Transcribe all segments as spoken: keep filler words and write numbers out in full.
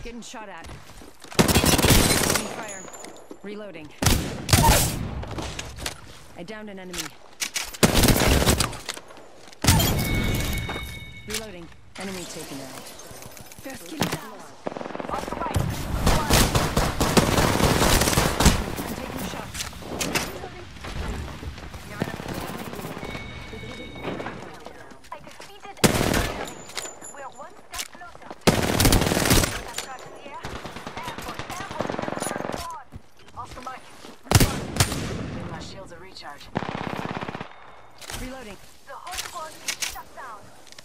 Getting shot at. Taking fire. Reloading. I downed an enemy. Reloading. Enemy taken out. First kill down. Off the right. I'm taking shots. I defeated enemy. We're one step closer. Attack in the air. Airport, airport. Off the mic. My shields are recharged. Reloading. The whole squad is shut down.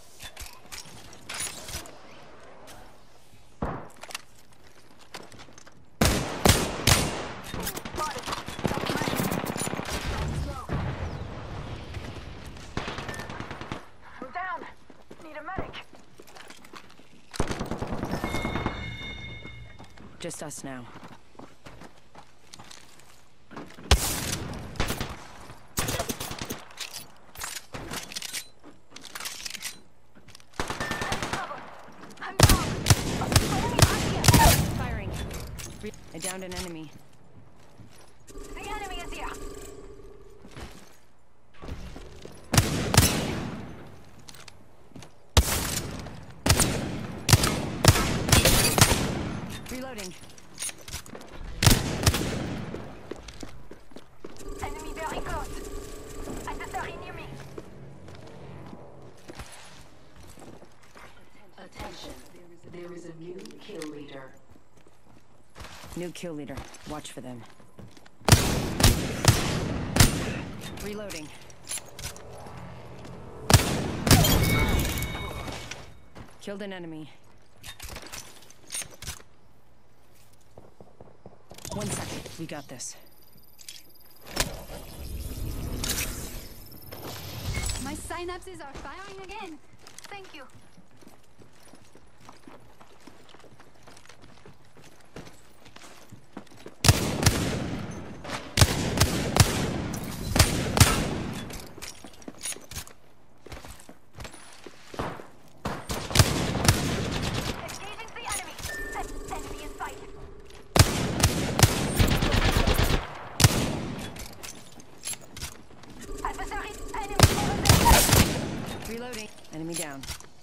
I'm down. Need a medic. Just us now. I downed an enemy. The enemy is here. Reloading. Enemy very close. At the thirty near me. Attention, there is a new kill leader. New kill leader. Watch for them. Reloading. Killed an enemy. One second. We got this. My synapses are firing again. Thank you. Reloading. Enemy down.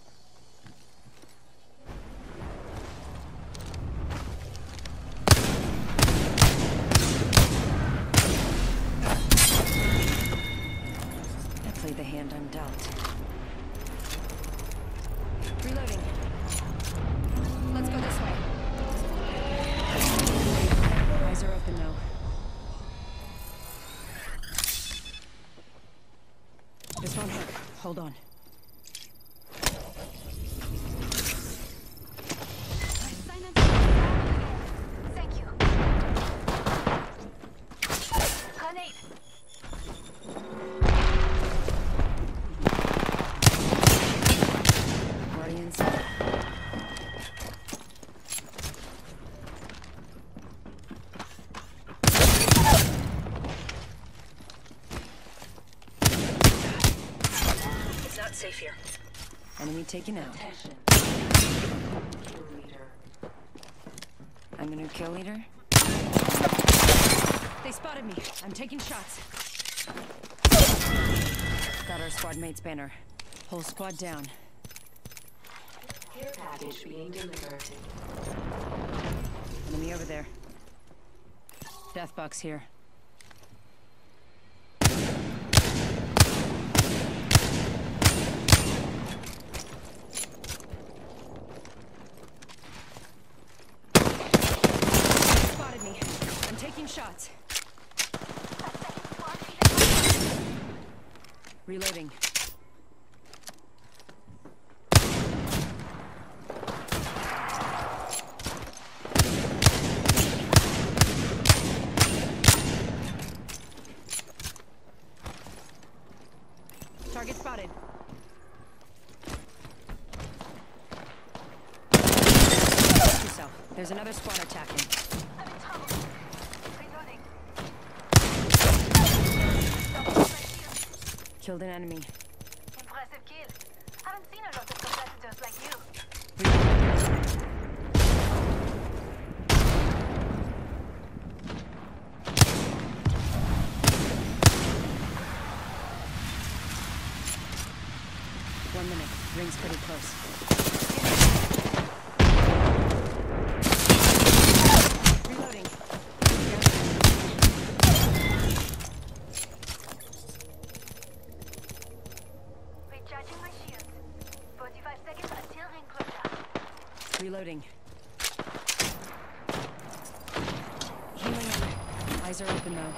I played the hand I'm dealt. Reloading. Let's go this way. Eyes are open now. This won't hurt. Hold on. Thank you. Grenade. Already inside. It's not safe here. Enemy taken out. Attention. Kill leader. I'm the new kill leader. They spotted me. I'm taking shots. Got our squad mate's banner. Whole squad down. Care package being delivered. Enemy over there. Death box here. Spotted me. I'm taking shots. Reloading. Target spotted. Watch yourself. There's another squad attacking. I'm in trouble. Reloading. Killed an enemy. Impressive kill. Haven't seen a lot of competitors like you. one minute. Ring's pretty close. Reloading. Recharging my shields. forty-five seconds until ring closure. Reloading. Healing up. Eyes are open though.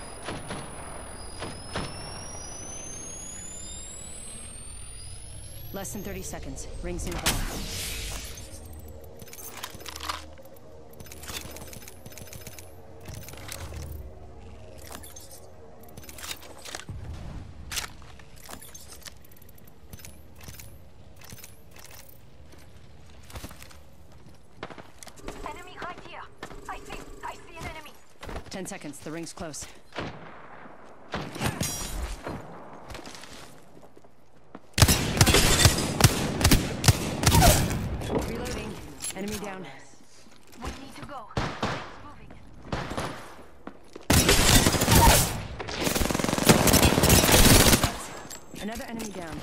Less than thirty seconds. Rings nearby. Enemy right here. I see. I see an enemy. Ten seconds. The ring's close. Reloading. Enemy down. We need to go. Ring's moving. Another enemy down.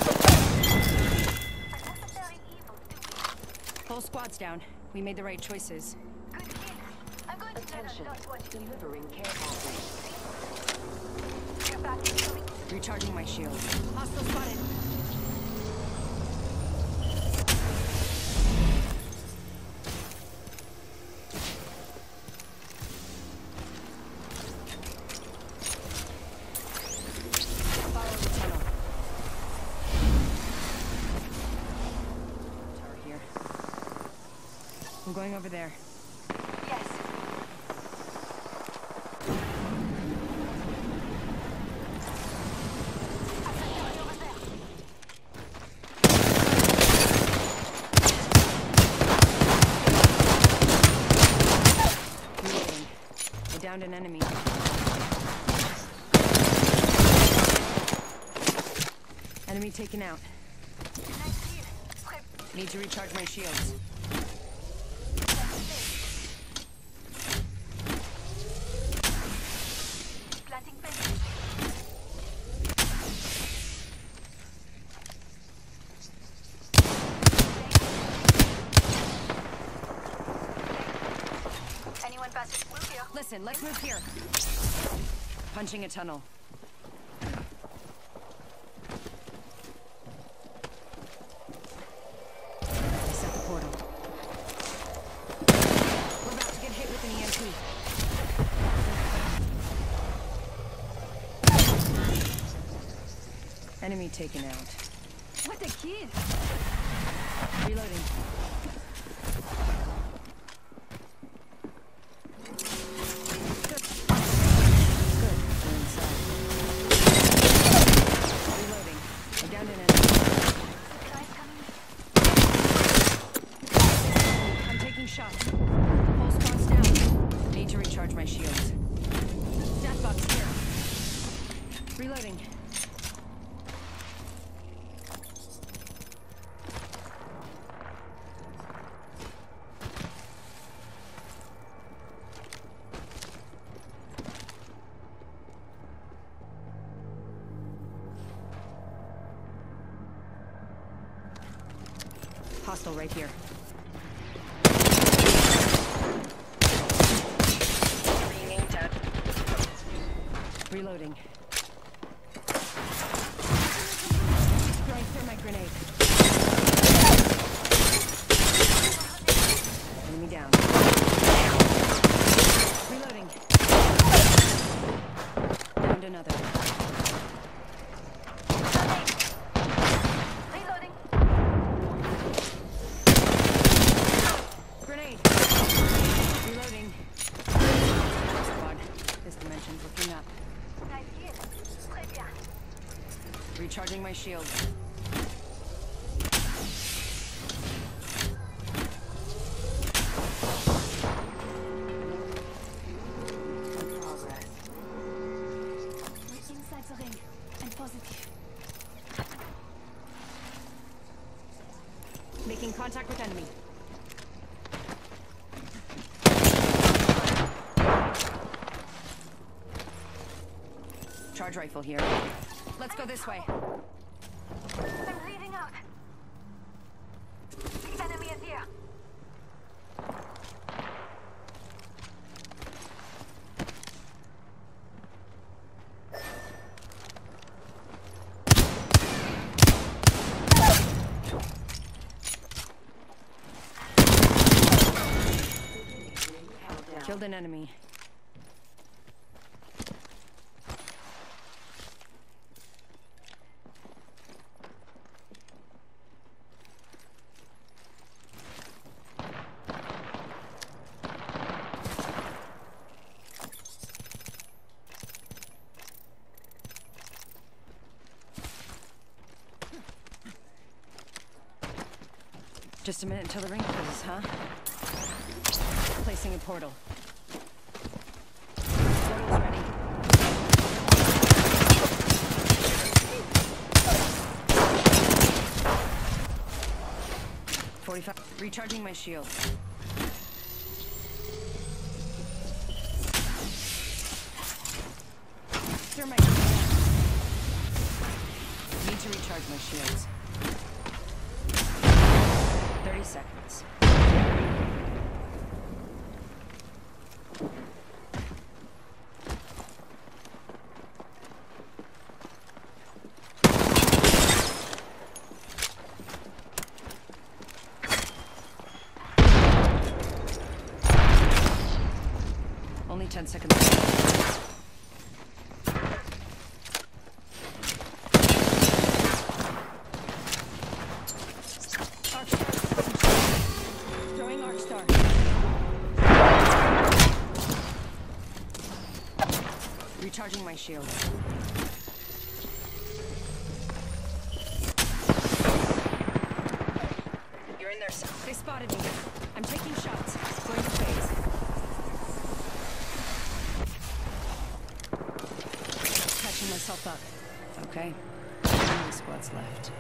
Unnecessary evil doing. Whole squad's down. We made the right choices. Good kill. I'm going to tell Attention. them not watching. Delivering care package. You're back incoming. Recharging my shield. Hostile spotted. Follow the tunnel. Tower here. I'm going over there. Yes. I can tell you over there. Reloading. I downed an enemy. Enemy taken out. Nice kill. Prep. Need to recharge my shields. Planting fence. Anyone passing through here? Listen, let's move here. Punching a tunnel. I set the portal. We're about to get hit with an E M P. Enemy taken out. What a kill! Reloading. Good. We're inside. Reloading. I downed an enemy. Guys coming. I'm taking shots. Whole squad's down. Need to recharge my shields. Death box here. Reloading. Hostile right here. Reloading. Throwing thermite grenade. Enemy down. Reloading. Downed another. Reloading. Grenade. Reloading. Squad. This dimension's looking up. Nice kill. Très bien. Recharging my shield. In progress. We're inside the ring. And positive. Making contact with enemy. Charge rifle here. Let's go this way. I'm bleeding out. Killed an enemy. Just a minute until the ring closes, huh? Placing a portal. Portal's ready. forty-five. Recharging my shield. Thermite. Need to recharge my shields. thirty seconds. Only ten seconds. Throwing Arc Star. Recharging my shield. You're in there, sir. They spotted me. I'm taking shots. Going to phase. Catching myself up. Okay. How many squads left?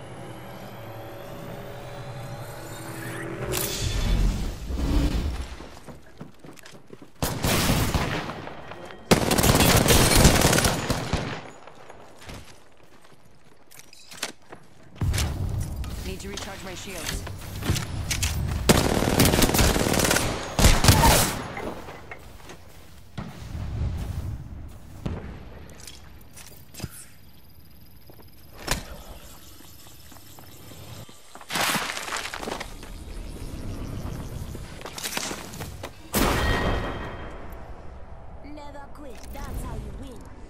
Need to recharge my shields. Never quit, that's how you win.